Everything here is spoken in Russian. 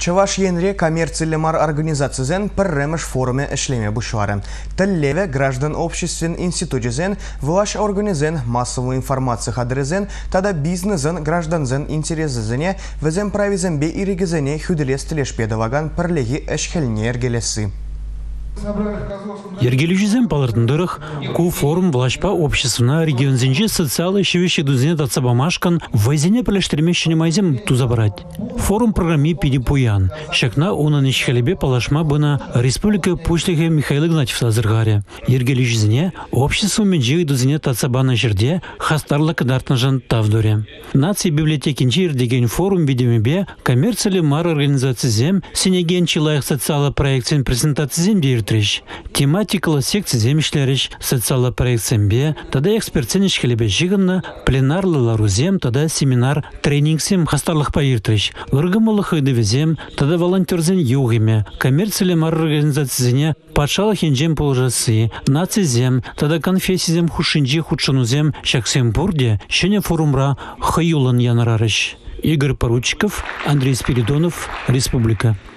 Чаваш енре коммерциялемар организациясен пірремеш форуме эшлеме бұшуары. Тіллеве граждан обществен институтезен, влаш организен массовую информацию хадрезен, тада бизнесен гражданзен интересезене, везен правизен бе иригезене хүделес тілешпедаваган пірлеги эшхелне ергелесі. Ергелюжизем палыртындырых, ку форум влашпа обществена регионзенже социалы шевещи дузине тацабамашкан вайзене пілештірмешіне майзем тузабарать. Форум программе пидипуян. Шакна унан ишхалебе палашма бына республика пушлиге Михаил Игнатьев азыргаре. Ергелюжизене общество менжи дузине тацабана жерде хастарлы кадартнажан тавдуре. Нации библиотекинчи ирдеген форум видимебе коммерциялы мар организацизем синеген чилайық социалы проектсен презентацизем дейір. Тематикалы секция земешлериш социалы проектсембе, тада экспертсен ишхелебе жиганна, пленарлы ларузем, тада семинар тренингсем хастарлық пайыртриш. Үргімылық өйдевезем, тада волонтерзен югиме, коммерциялы мар организацизене патшалық енжем положасы, нацизем, тада конфессизем хушинжи худшанузем шаксем бурде, шене форумра хаюлан янарарыш. Игорь Поручиков, Андрей Спиридонов, Республика.